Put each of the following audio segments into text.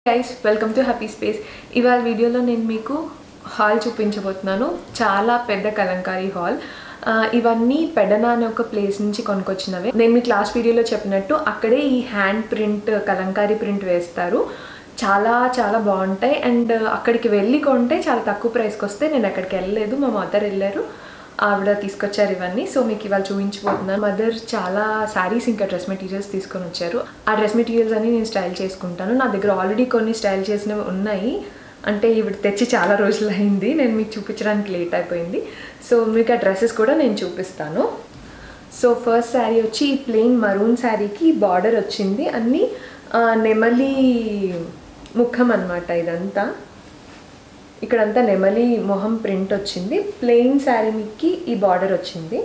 guys, welcome to Happy Space. ఇవాళ వీడియోలో నేను మీకు హాల్ చూపించబోతున్నాను. చాలా పెద్ద కలంకారీ హాల్. ఇవన్నీ పెడనా అనే ఒక ప్లేస్ నుంచి కొనుకొచ్చినవే. నేను మీ క్లాస్ వీడియోలో చెప్పినట్టు అక్కడే ఈ హ్యాండ్ ప్రింట్ కలంకారీ ప్రింట్ వేస్తారు. చాలా చాలా బాగుంటాయి అండ్ అక్కడికి వెళ్ళి కొంటే చాలా తక్కువ ప్రైస్కి వస్తాయి. నేను అక్కడికి వెళ్ళలేదు, మా మదర్ వెళ్ళారు, ఆవిడ తీసుకొచ్చారు ఇవన్నీ. సో మీకు ఇవాళ చూపించబోతున్నాను. మదర్ చాలా శారీస్ ఇంకా డ్రెస్ మెటీరియల్స్ తీసుకొని వచ్చారు. ఆ డ్రెస్ మెటీరియల్స్ అన్ని నేను స్టైల్ చేసుకుంటాను. నా దగ్గర ఆల్రెడీ కొన్ని స్టైల్ చేసినవి ఉన్నాయి, అంటే ఇవి తెచ్చి చాలా రోజులు అయింది, నేను మీకు చూపించడానికి లేట్ అయిపోయింది. సో మీకు ఆ డ్రెస్సెస్ కూడా నేను చూపిస్తాను. సో ఫస్ట్ శారీ వచ్చి ఈ ప్లెయిన్ మరూన్ శారీకి బార్డర్ వచ్చింది, అన్నీ నెమలి ముఖం అన్నమాట. ఇదంతా ఇక్కడంతా నెమలి మొహం ప్రింట్ వచ్చింది. ప్లెయిన్ శారీ మీకి ఈ బార్డర్ వచ్చింది.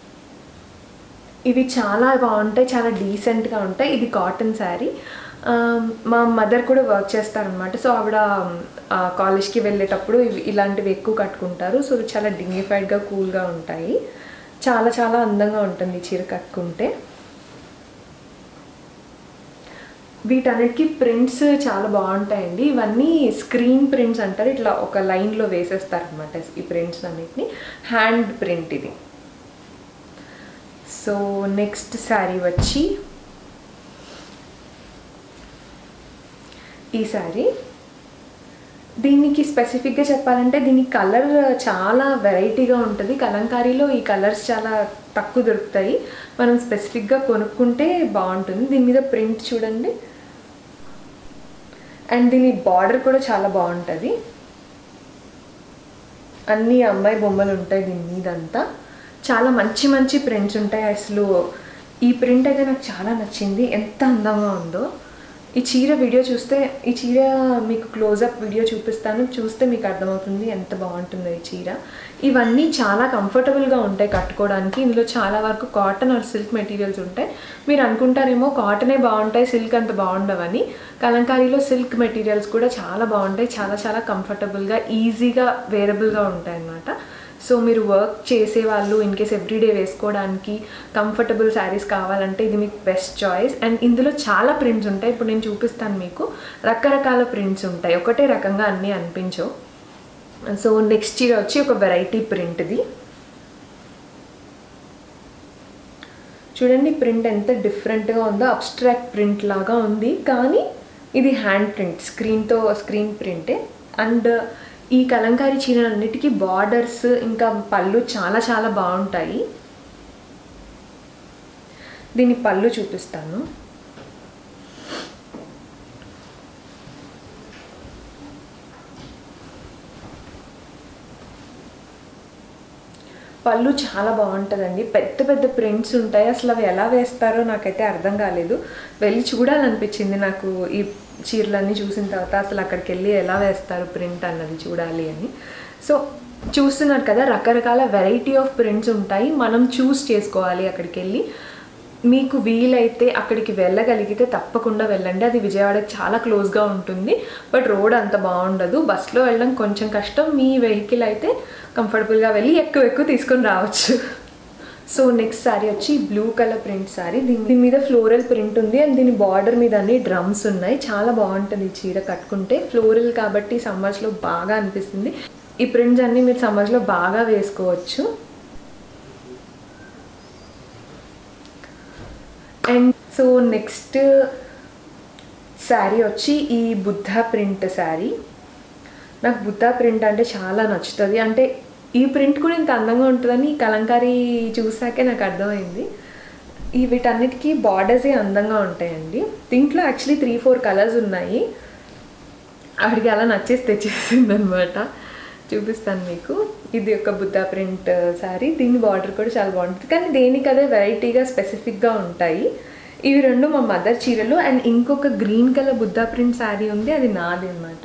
ఇవి చాలా బాగుంటాయి, చాలా డీసెంట్గా ఉంటాయి. ఇది కాటన్ శారీ. మా మదర్ కూడా వర్క్ చేస్తారనమాట. సో ఆవిడ కాలేజ్కి వెళ్ళేటప్పుడు ఇలాంటివి ఎక్కువ కట్టుకుంటారు. సో చాలా డిగ్నిఫైడ్గా కూల్గా ఉంటాయి. చాలా చాలా అందంగా ఉంటుంది చీర కట్టుకుంటే. వీటన్నిటికీ ప్రింట్స్ చాలా బాగుంటాయండి. ఇవన్నీ స్క్రీన్ ప్రింట్స్ అంటారు. ఇట్లా ఒక లైన్లో వేసేస్తారనమాట ఈ ప్రింట్స్ అన్నిటిని. హ్యాండ్ ప్రింట్ ఇది. సో నెక్స్ట్ శారీ వచ్చి ఈ శారీ. దీనికి స్పెసిఫిక్గా చెప్పాలంటే దీని కలర్ చాలా వెరైటీగా ఉంటుంది. కలంకారీలో ఈ కలర్స్ చాలా తక్కువ దొరుకుతాయి. మనం స్పెసిఫిక్గా కొనుక్కుంటే బాగుంటుంది. దీని మీద ప్రింట్ చూడండి, అండ్ దీని బార్డర్ కూడా చాలా బాగుంటుంది. అన్ని అమ్మాయి బొమ్మలు ఉంటాయి దీని మీద అంతా. చాలా మంచి మంచి ప్రింట్స్ ఉంటాయి. అసలు ఈ ప్రింట్ అయితే నాకు చాలా నచ్చింది, ఎంత అందంగా ఉందో. ఈ చీర వీడియో చూస్తే, ఈ చీర మీకు క్లోజప్ వీడియో చూపిస్తాను, చూస్తే మీకు అర్థమవుతుంది ఎంత బాగుంటుందో ఈ చీర. ఇవన్నీ చాలా కంఫర్టబుల్గా ఉంటాయి కట్టుకోవడానికి. ఇందులో చాలా వరకు కాటన్ ఆర్ సిల్క్ మెటీరియల్స్ ఉంటాయి. మీరు అనుకుంటారేమో కాటనే బాగుంటాయి, సిల్క్ అంత బాగుండవని. కలంకారీలో సిల్క్ మెటీరియల్స్ కూడా చాలా బాగుంటాయి. చాలా చాలా కంఫర్టబుల్గా, ఈజీగా వేరబుల్గా ఉంటాయి అన్నమాట. సో మీరు వర్క్ చేసేవాళ్ళు ఇన్కేస్ ఎవ్రీడే వేసుకోవడానికి కంఫర్టబుల్ శారీస్ కావాలంటే ఇది మీకు బెస్ట్ చాయిస్. అండ్ ఇందులో చాలా ప్రింట్స్ ఉంటాయి. ఇప్పుడు నేను చూపిస్తాను మీకు. రకరకాల ప్రింట్స్ ఉంటాయి, ఒకటే రకంగా అన్నీ అనిపించవు. సో నెక్స్ట్ చీర వచ్చి ఒక వెరైటీ ప్రింట్ది. చూడండి ప్రింట్ ఎంత డిఫరెంట్గా ఉందో. అబ్స్ట్రాక్ట్ ప్రింట్ లాగా ఉంది, కానీ ఇది హ్యాండ్ ప్రింట్, స్క్రీన్ ప్రింటే. అండ్ ఈ కలంకారీ చీరలన్నిటికీ బార్డర్స్ ఇంకా పళ్ళు చాలా చాలా బాగుంటాయి. దీని పళ్ళు చూపిస్తాను. పళ్ళు చాలా బాగుంటుందండి. పెద్ద పెద్ద ప్రింట్స్ ఉంటాయి. అసలు అవి ఎలా వేస్తారో నాకైతే అర్థం కాలేదు. వెళ్ళి చూడాలనిపించింది నాకు ఈ చీరలన్నీ చూసిన తర్వాత. అసలు అక్కడికి వెళ్ళి ఎలా వేస్తారు ప్రింట్ అన్నది చూడాలి అని. సో చూస్తున్నారు కదా, రకరకాల వెరైటీ ఆఫ్ ప్రింట్స్ ఉంటాయి. మనం చూస్ చేసుకోవాలి అక్కడికి వెళ్ళి. మీకు వీలైతే అక్కడికి వెళ్ళగలిగితే తప్పకుండా వెళ్ళండి. అది విజయవాడకి చాలా క్లోజ్గా ఉంటుంది, బట్ రోడ్ అంత బాగుండదు. బస్లో వెళ్ళడం కొంచెం కష్టం. మీ వెహికల్ అయితే కంఫర్టబుల్గా వెళ్ళి ఎక్కువ తీసుకొని రావచ్చు. సో నెక్స్ట్ శారీ వచ్చి బ్లూ కలర్ ప్రింట్ శారీ. దీని మీద ఫ్లోరల్ ప్రింట్ ఉంది అండ్ దీని బార్డర్ మీద అన్ని డ్రమ్స్ ఉన్నాయి. చాలా బాగుంటుంది ఈ చీర కట్టుకుంటే. ఫ్లోరల్ కాబట్టి సమ్మర్స్లో బాగా అనిపిస్తుంది. ఈ ప్రింట్స్ అన్నీ మీరు సమ్మర్స్లో బాగా వేసుకోవచ్చు. అండ్ సో నెక్స్ట్ శారీ వచ్చి ఈ బుద్ధ ప్రింట్ శారీ. నాకు బుద్ధ ప్రింట్ అంటే చాలా నచ్చుతుంది. అంటే ఈ ప్రింట్ కూడా ఇంత అందంగా ఉంటుందని కలంకారీ చూసాకే నాకు అర్థమైంది. వీటన్నిటికీ బార్డర్సే అందంగా ఉంటాయండి. దీంట్లో యాక్చువల్లీ 3-4 కలర్స్ ఉన్నాయి. ఆవిడికి అలా నచ్చేసి తెచ్చేసింది అనమాట. చూపిస్తాను మీకు. ఇది ఒక బుద్ధ ప్రింట్ శారీ. దీని బార్డర్ కూడా చాలా బాగుంటుంది, కానీ దేనికి అదే వెరైటీగా స్పెసిఫిక్గా ఉంటాయి. ఇవి రెండు మా మదర్ చీరలు. అండ్ ఇంకొక green colour Buddha print sari ఉంది, అది నాది అనమాట.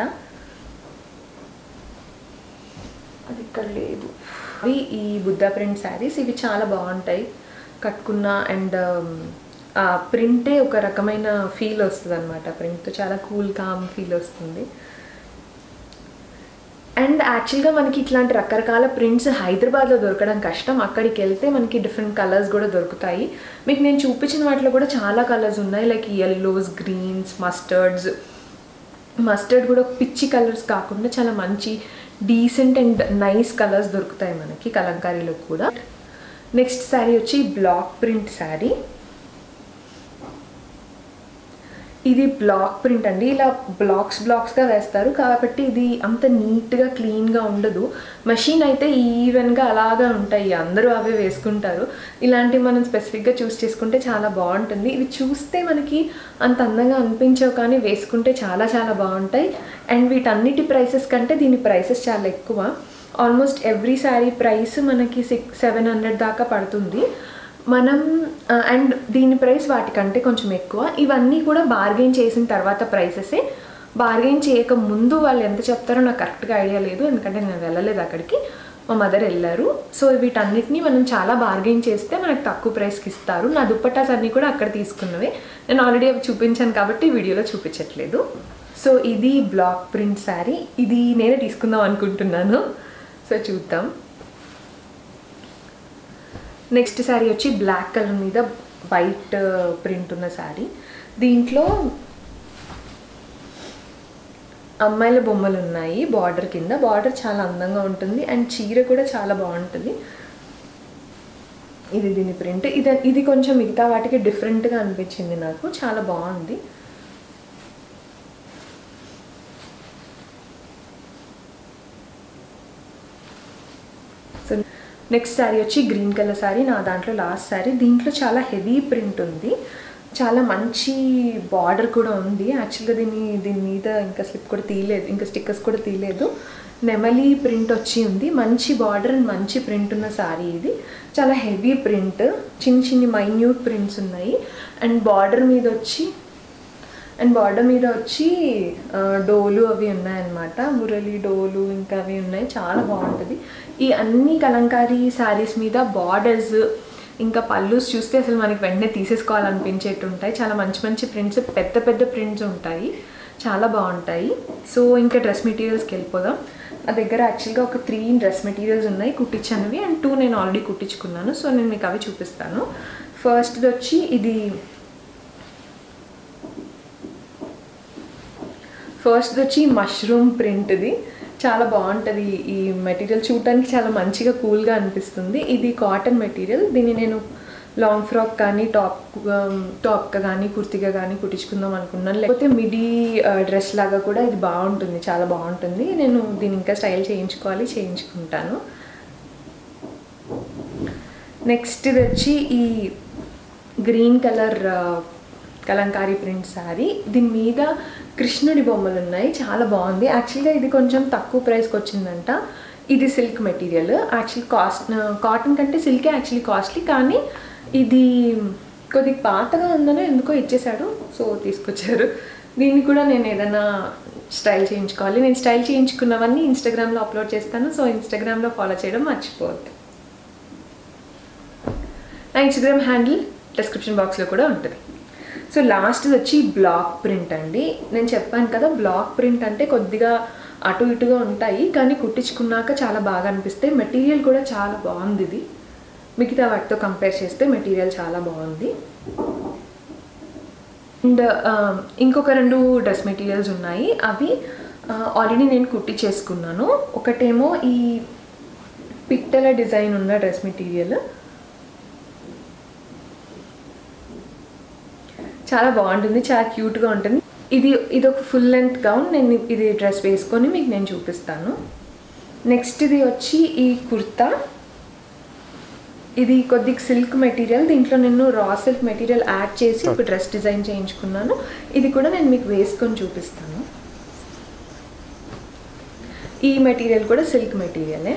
అది ఇక్కడ లేదు. అవి ఈ బుద్ధ ప్రింట్ శారీస్. ఇవి చాలా బాగుంటాయి కట్టుకున్న. అండ్ ఆ ప్రింటే ఒక రకమైన ఫీల్ వస్తుంది అనమాట. ప్రింట్తో చాలా కూల్ కామ్ ఫీల్ వస్తుంది. అండ్ యాక్చువల్గా మనకి ఇట్లాంటి రకరకాల ప్రింట్స్ హైదరాబాద్లో దొరకడం కష్టం. అక్కడికి వెళ్తే మనకి డిఫరెంట్ కలర్స్ కూడా దొరుకుతాయి. మీకు నేను చూపించిన వాటిలో కూడా చాలా కలర్స్ ఉన్నాయి, like yellows, greens, mustards, mustard కూడా పిచ్చి కలర్స్ కాకుండా చాలా మంచి డీసెంట్ అండ్ నైస్ కలర్స్ దొరుకుతాయి మనకి కలంకారీలో కూడా. నెక్స్ట్ శారీ వచ్చి బ్లాక్ ప్రింట్ శారీ. ఇది బ్లాక్ ప్రింట్ అండి. ఇలా బ్లాక్స్గా వేస్తారు కాబట్టి ఇది అంత నీట్గా క్లీన్గా ఉండదు. మెషిన్ అయితే ఈవెన్గా అలాగా ఉంటాయి, అందరూ అవే వేసుకుంటారు. ఇలాంటివి మనం స్పెసిఫిక్గా చూస్ చేసుకుంటే చాలా బాగుంటుంది. ఇవి చూస్తే మనకి అంత అందంగా అనిపించవు కానీ వేసుకుంటే చాలా చాలా బాగుంటాయి. అండ్ వీటన్నిటి ప్రైసెస్ కంటే దీని ప్రైసెస్ చాలా ఎక్కువ. ఆల్మోస్ట్ ఎవ్రీ శారీ ప్రైస్ మనకి 600-700 దాకా పడుతుంది మనం. అండ్ దీని ప్రైస్ వాటికంటే కొంచెం ఎక్కువ. ఇవన్నీ కూడా బార్గెయిన్ చేసిన తర్వాత ప్రైసెసే. బార్గెయిన్ చేయక ముందు వాళ్ళు ఎంత చెప్తారో నాకు కరెక్ట్గా ఐడియా లేదు, ఎందుకంటే నేను వెళ్ళలేదు అక్కడికి, మా మదర్ వెళ్ళారు. సో వీటన్నిటిని మనం చాలా బార్గెయిన్ చేస్తే మనకు తక్కువ ప్రైస్కి ఇస్తారు. నా దుప్పటాస్ అన్నీ కూడా అక్కడ తీసుకున్నవే. నేను ఆల్రెడీ అవి చూపించాను కాబట్టి వీడియోలో చూపించట్లేదు. సో ఇది బ్లాక్ ప్రింట్ శారీ. ఇది నేనే తీసుకుందాం అనుకుంటున్నాను. సో చూద్దాం. నెక్స్ట్ శారీ వచ్చి బ్లాక్ కలర్ మీద వైట్ ప్రింట్ ఉన్న శారీ. దీంట్లో అమ్మాయిల బొమ్మలు ఉన్నాయి బార్డర్ కింద. బార్డర్ చాలా అందంగా ఉంటుంది అండ్ చీర కూడా చాలా బాగుంటుంది. ఇది దీని ప్రింట్. ఇది కొంచెం మిగతా వాటికి డిఫరెంట్గా అనిపించింది నాకు, చాలా బాగుంది. సో నెక్స్ట్ శారీ వచ్చి గ్రీన్ కలర్ శారీ, నా దాంట్లో లాస్ట్ శారీ. దీంట్లో చాలా హెవీ ప్రింట్ ఉంది, చాలా మంచి బార్డర్ కూడా ఉంది. యాక్చువల్గా దీని మీద ఇంకా స్లిప్ కూడా తీయలేదు, ఇంకా స్టిక్కర్స్ కూడా తీయలేదు. నెమలి ప్రింట్ వచ్చి ఉంది, మంచి బార్డర్ అండ్ మంచి ప్రింట్ ఉన్న శారీ ఇది. చాలా హెవీ ప్రింట్, చిన్ని మైన్యూట్ ప్రింట్స్ ఉన్నాయి. అండ్ బార్డర్ మీద వచ్చి డోలు అవి ఉన్నాయన్నమాట, మురళి డోలు ఇంకా అవి ఉన్నాయి. చాలా బాగుంటుంది. ఈ అన్ని కలంకారీ శారీస్ మీద బార్డర్స్ ఇంకా పల్లూస్ చూస్తే అసలు మనకి వెంటనే తీసేసుకోవాలనిపించేట్టు ఉంటాయి. చాలా మంచి ప్రింట్స్, పెద్ద ప్రింట్స్ ఉంటాయి, చాలా బాగుంటాయి. సో ఇంకా డ్రెస్ మెటీరియల్స్కి వెళ్ళిపోదాం. నా దగ్గర యాక్చువల్గా ఒక 3 డ్రెస్ మెటీరియల్స్ ఉన్నాయి కుట్టించినవి, అండ్ 2 నేను ఆల్రెడీ కుట్టించుకున్నాను. సో నేను మీకు అవి చూపిస్తాను. ఫస్ట్ది వచ్చి మష్రూమ్ ప్రింట్ది. చాలా బాగుంటుంది ఈ మెటీరియల్, చూడటానికి చాలా మంచిగా కూల్గా అనిపిస్తుంది. ఇది కాటన్ మెటీరియల్. దీన్ని నేను లాంగ్ ఫ్రాక్ కానీ టాప్గా కానీ కుర్తిగా కానీ కుట్టించుకుందాం అనుకున్నాను. లేకపోతే మిడీ డ్రెస్ లాగా కూడా ఇది బాగుంటుంది, చాలా బాగుంటుంది. నేను దీన్ని ఇంకా స్టైల్ చేయించుకుంటాను. నెక్స్ట్ ఇది వచ్చి ఈ green colour Kalamkari print sari. దీని మీద కృష్ణుడి బొమ్మలు ఉన్నాయి, చాలా బాగుంది. యాక్చువల్గా ఇది కొంచెం తక్కువ ప్రైస్కి వచ్చిందంట. ఇది సిల్క్ మెటీరియల్. యాక్చువల్లీ కాటన్ కంటే సిల్కే యాక్చువల్లీ కాస్ట్లీ, కానీ ఇది కొద్దిగా పాతగా ఉందనో ఎందుకో ఇచ్చేసాడు, సో తీసుకొచ్చారు. దీన్ని కూడా నేను ఏదైనా స్టైల్ చేయించుకోవాలి. నేను స్టైల్ చేయించుకున్నవన్నీ ఇన్స్టాగ్రామ్లో అప్లోడ్ చేస్తాను, సో ఇన్స్టాగ్రామ్లో ఫాలో చేయడం మర్చిపోవద్దు. నా ఇన్స్టాగ్రామ్ హ్యాండిల్ డిస్క్రిప్షన్ బాక్స్లో కూడా ఉంటుంది. సో లాస్ట్ వచ్చి బ్లాక్ ప్రింట్ అండి. నేను చెప్పాను కదా, బ్లాక్ ప్రింట్ అంటే కొద్దిగా అటు ఇటుగా ఉంటాయి, కానీ కుట్టించుకున్నాక చాలా బాగా అనిపిస్తాయి. మెటీరియల్ కూడా చాలా బాగుంది. ఇది మిగతా వాటితో కంపేర్ చేస్తే మెటీరియల్ చాలా బాగుంది. అండ్ ఇంకొక 2 డ్రెస్ మెటీరియల్స్ ఉన్నాయి, అవి ఆల్రెడీ నేను కుట్టించేసుకున్నాను. ఒకటేమో ఈ పిట్టల డిజైన్ ఉన్న డ్రెస్ మెటీరియల్, చాలా బాగుంటుంది, చాలా క్యూట్గా ఉంటుంది. ఇది ఒక ఫుల్ లెంత్ గౌన్. నేను ఇది డ్రెస్ వేసుకొని మీకు నేను చూపిస్తాను. నెక్స్ట్ ఇది వచ్చి ఈ కుర్తా. ఇది కొద్దిగా సిల్క్ మెటీరియల్. దీంట్లో నేను రా సిల్క్ మెటీరియల్ యాడ్ చేసి ఒక డ్రెస్ డిజైన్ చేయించుకున్నాను. ఇది కూడా నేను మీకు వేసుకొని చూపిస్తాను. ఈ మెటీరియల్ కూడా సిల్క్ మెటీరియలే.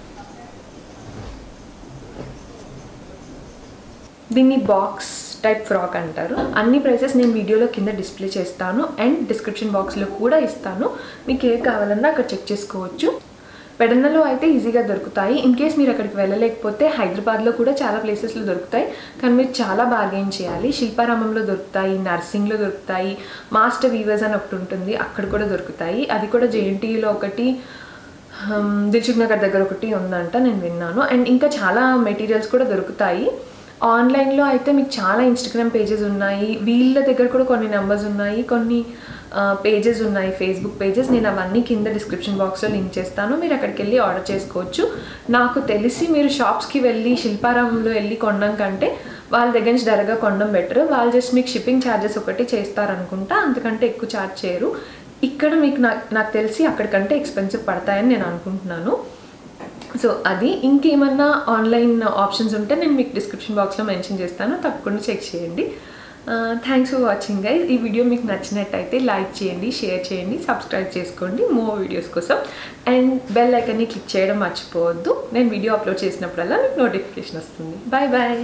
దీన్ని బాక్స్ టైప్ ఫ్రాక్ అంటారు. అన్ని ప్రైసెస్ నేను వీడియోలో కింద డిస్ప్లే చేస్తాను అండ్ డిస్క్రిప్షన్ బాక్స్లో కూడా ఇస్తాను. మీకు ఏ కావాలన్నా అక్కడ చెక్ చేసుకోవచ్చు. పెడన్నలో అయితే ఈజీగా దొరుకుతాయి. ఇన్ కేస్ మీరు అక్కడికి వెళ్ళలేకపోతే హైదరాబాద్లో కూడా చాలా ప్లేసెస్లో దొరుకుతాయి, కానీ మీరు చాలా బార్గెయిన్ చేయాలి. శిల్పారామంలో దొరుకుతాయి, నర్సింగ్లో దొరుకుతాయి, మాస్టర్ వీవర్స్ అని ఒకటి ఉంటుంది, అక్కడ కూడా దొరుకుతాయి. అది కూడా జేఎన్టీయూలో ఒకటి, దిల్సుఖ్ నగర్ దగ్గర ఒకటి ఉందంట, నేను విన్నాను. అండ్ ఇంకా చాలా మెటీరియల్స్ కూడా దొరుకుతాయి. ఆన్లైన్లో అయితే మీకు చాలా ఇన్స్టాగ్రామ్ పేజెస్ ఉన్నాయి, వీళ్ళ దగ్గర కూడా కొన్ని నెంబర్స్ ఉన్నాయి, కొన్ని పేజెస్ ఉన్నాయి, ఫేస్బుక్ పేజెస్. నేను అవన్నీ కింద డిస్క్రిప్షన్ బాక్స్లో లింక్ చేస్తాను, మీరు అక్కడికి వెళ్ళి ఆర్డర్ చేసుకోవచ్చు. నాకు తెలిసి మీరు షాప్స్కి వెళ్ళి శిల్పారామంలో వెళ్ళి కొనడం కంటే వాళ్ళ దగ్గర నుంచి డైరెక్ట్గా కొనడం బెటర్. వాళ్ళు జస్ట్ మీకు షిప్పింగ్ ఛార్జెస్ ఒకటి చేస్తారనుకుంటా, అంతకంటే ఎక్కువ ఛార్జ్ చేయరు. ఇక్కడ మీకు నాకు తెలిసి అక్కడికంటే ఎక్స్పెన్సివ్ పడతాయని నేను అనుకుంటున్నాను. సో అది. ఇంకేమన్నా ఆన్లైన్ ఆప్షన్స్ ఉంటే నేను మీకు డిస్క్రిప్షన్ బాక్స్లో మెన్షన్ చేస్తాను, తప్పకుండా చెక్ చేయండి. Thanks for watching guys. ఈ వీడియో మీకు నచ్చినట్టయితే లైక్ చేయండి, షేర్ చేయండి, సబ్స్క్రైబ్ చేసుకోండి మోర్ వీడియోస్ కోసం. అండ్ బెల్ ఐకాన్ని క్లిక్ చేయడం మర్చిపోవద్దు. నేను వీడియో అప్లోడ్ చేసినప్పుడల్లా మీకు నోటిఫికేషన్ వస్తుంది. Bye bye.